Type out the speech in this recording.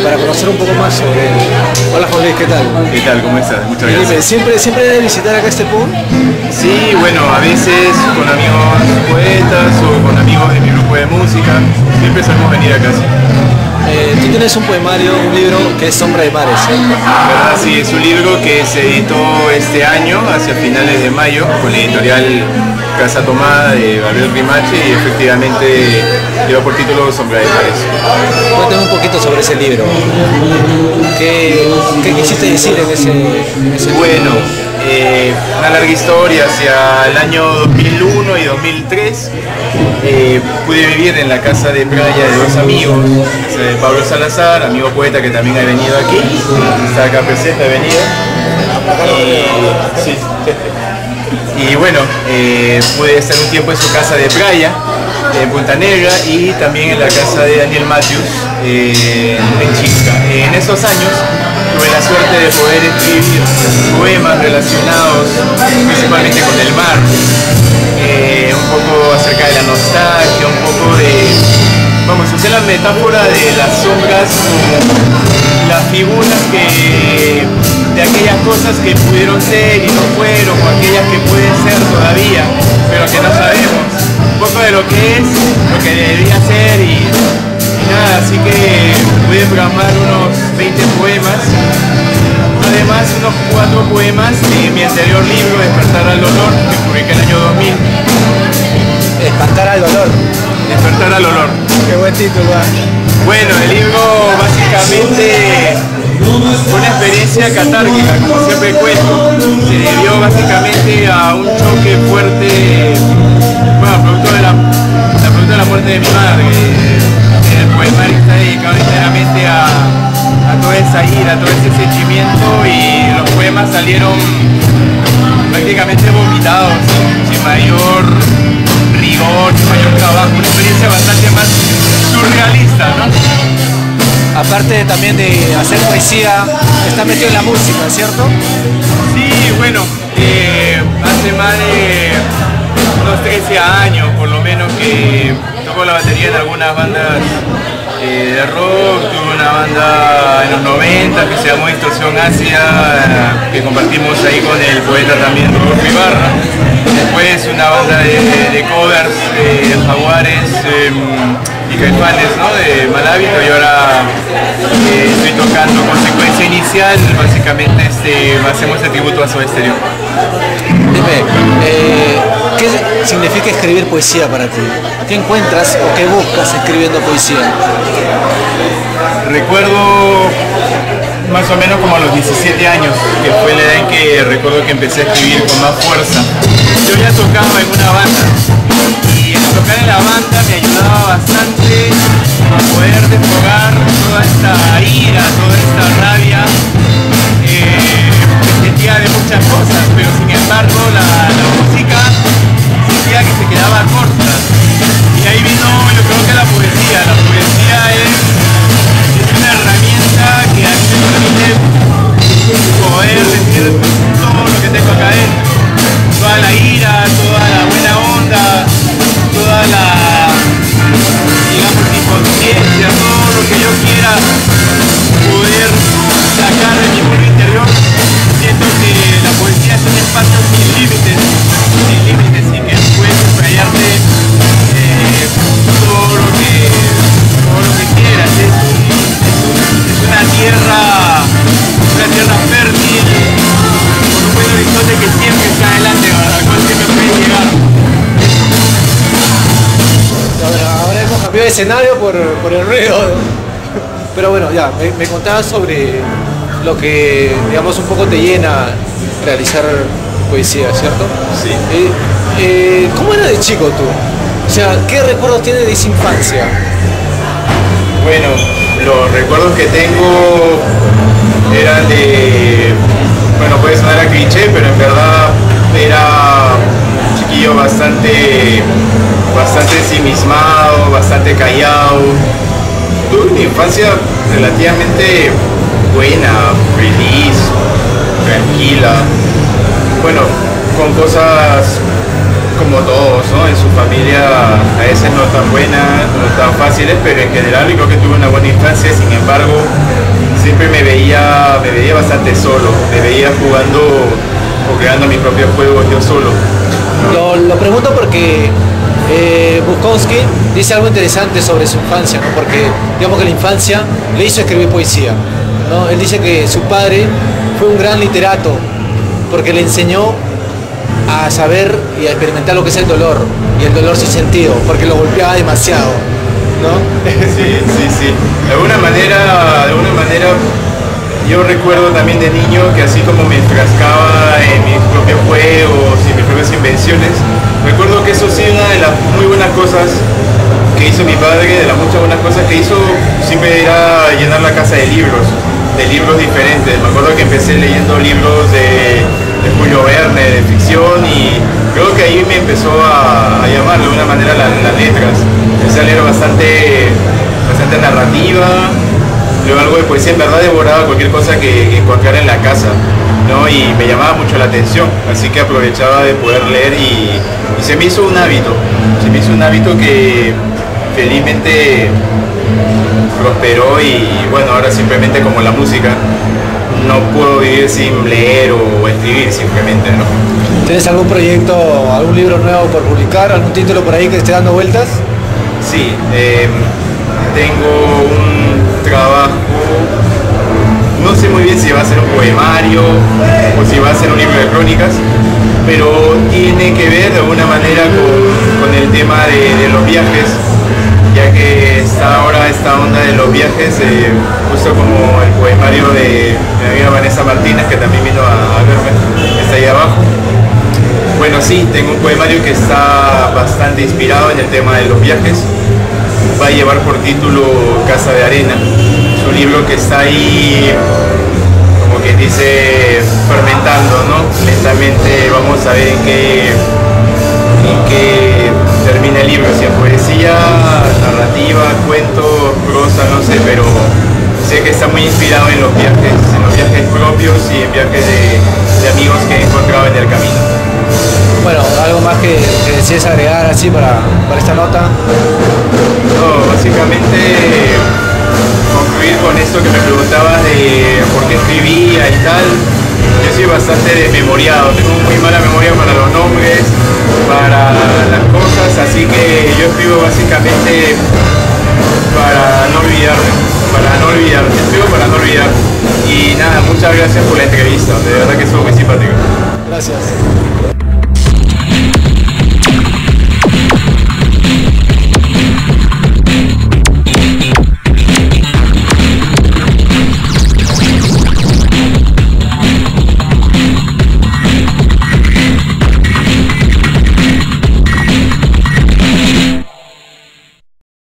para conocer un poco más sobre él. Hola Juan Luis, ¿qué tal? ¿Qué tal? ¿Cómo estás? Muchas Dime, gracias. ¿siempre debes visitar acá este PUN? Sí, bueno, a veces con amigos poetas o con amigos de mi grupo de música, siempre solemos venir acá. Sí. Tú tienes un poemario, un libro que es Sombra de Mares, ¿cierto? ¿Verdad? Sí, es un libro que se editó este año, hacia finales de mayo, con la editorial Casa Tomada de Gabriel Rimache, y efectivamente lleva por título Sombra de Mares. Cuéntame un poquito sobre ese libro. ¿Qué quisiste decir en ese libro? Bueno, una larga historia. Hacia el año 2001 y 2003 pude vivir en la casa de playa de dos amigos, de Pablo Salazar, amigo poeta que también ha venido aquí, está acá presente, ha venido. Sí. Y bueno, pude estar un tiempo en su casa de playa, en Punta Negra, y también en la casa de Daniel Matthews, en Chisca. En esos años tuve la suerte de poder escribir poemas relacionados principalmente con el mar, un poco acerca de la nostalgia, un poco usé la metáfora de las sombras como las figuras de aquellas cosas que pudieron ser y no fueron, o aquellas que pueden ser todavía, pero que no sabemos. Un poco de lo que es, lo que debería ser y nada, así que pude programar unos 20 poemas, además unos 4 poemas de mi anterior libro, Despertar al Dolor, que publiqué en el año 2000. Espantar al dolor. Despertar al Dolor. Qué buen título. Bueno, el libro básicamente fue una experiencia catárquica, como siempre cuento. Se debió básicamente a un choque fuerte, bueno, producto de la muerte de mi madre. El poemario está dedicado enteramente a toda esa ira, a todo ese sentimiento, y los poemas salieron prácticamente vomitados, sin mayor rigor, sin mayor trabajo, una experiencia bastante más surrealista, ¿no? Aparte también de hacer poesía, está metido en la música, ¿cierto? Sí, bueno, hace más de unos 13 años por lo menos que toco la batería en algunas bandas de rock. Tuve una banda en los 90 que se llamó Distorsión Ácida, que compartimos ahí con el poeta también Rodolfo Ibarra. Después una banda de covers de Jaguares y Caifanes, ¿no? De Mal Hábito, y ahora estoy tocando Consecuencia Inicial. Básicamente hacemos el tributo a Soda Stereo. Dime, ¿qué significa escribir poesía para ti? ¿Qué encuentras o qué buscas escribiendo poesía? Recuerdo más o menos como a los 17 años, que fue la edad en que recuerdo que empecé a escribir con más fuerza. Yo ya tocaba en una banda, y el tocar en la banda me ayudaba bastante a poder desfogar toda esta ira, toda esta rabia que sentía de muchas cosas, pero sin embargo la música sentía que se quedaba corta. Y ahí vino, yo creo que la poesía. La poesía es una herramienta que a mí me permite poder decir todo lo que tengo acá adentro, toda la ira, toda la buena onda, toda la, digamos, inconsciencia, todo lo que yo quiera poder sacar de mi mundo interior. Siento que la poesía es un espacio sin límites, y que puedes explayarte todo lo que quieras. Es una tierra fértil, con un buen horizonte que siempre está adelante, al cual siempre puedes llegar. Ahora hemos cambiado de escenario por el ruido. Pero bueno, ya, me contabas sobre lo que, digamos, un poco te llena realizar poesía, ¿cierto? Sí. ¿Cómo era de chico tú? O sea, ¿qué recuerdos tienes de esa infancia? Bueno, los recuerdos que tengo eran bueno, puede sonar a cliché, pero en verdad era un chiquillo bastante ensimismado, bastante callado. Tuve una infancia relativamente buena, feliz, tranquila. Bueno, con como todos, ¿no? En su familia a veces no tan buenas, no tan fáciles, pero en general yo creo que tuve una buena infancia. Sin embargo, siempre me veía bastante solo, me veía jugando o creando mis propios juegos yo solo. Lo pregunto porque Bukowski dice algo interesante sobre su infancia, ¿no? Porque digamos que la infancia le hizo escribir poesía, ¿no? Él dice que su padre fue un gran literato porque le enseñó a saber y a experimentar lo que es el dolor, y el dolor sin sentido, porque lo golpeaba demasiado, ¿no? Sí. De alguna manera yo recuerdo también de niño que así como me enfrascaba en mis propios juegos y mis propias invenciones, recuerdo que eso sí, una de las muy buenas cosas que hizo mi padre, de las muchas buenas cosas que hizo, siempre era llenar la casa de libros diferentes. Me acuerdo que empecé leyendo libros de Julio Verne, de ficción, y creo que ahí me empezó a llamar de alguna manera las letras. Empecé a leer bastante narrativa, luego algo de poesía. En verdad devoraba cualquier cosa que encontrara en la casa, ¿no? Y me llamaba mucho la atención, así que aprovechaba de poder leer y se me hizo un hábito que felizmente prosperó. Y bueno, ahora simplemente como la música, no puedo vivir sin leer o escribir simplemente, ¿no? ¿Tienes algún proyecto, algún libro nuevo por publicar, algún título por ahí que esté dando vueltas? Sí, tengo un trabajo, no sé muy bien si va a ser un poemario o si va a ser un libro de crónicas, pero tiene que ver de alguna manera con el tema de los viajes, ya que está ahora esta onda de los viajes, justo como el poemario de mi amiga Vanessa Martínez, que también vino a verme, está ahí abajo. Bueno, sí, tengo un poemario que está bastante inspirado en el tema de los viajes. Va a llevar por título Casa de Arena. Es un libro que está ahí, como que dice, fermentando, ¿no? Lentamente vamos a ver en qué termina el libro, si en poesía, narrativa, cuento, prosa, no sé, pero sé que está muy inspirado en los viajes propios y en viajes de amigos que he encontrado en el camino. Bueno, algo más que desees agregar así para esta nota. No, básicamente concluir con esto que me preguntabas de por qué escribía y tal. Yo soy bastante desmemoriado, tengo muy mala memoria para los nombres, para las cosas, así que yo escribo básicamente para no olvidarme, escribo para no olvidar. Y nada, muchas gracias por la entrevista, de verdad que estuvo muy simpático. Gracias.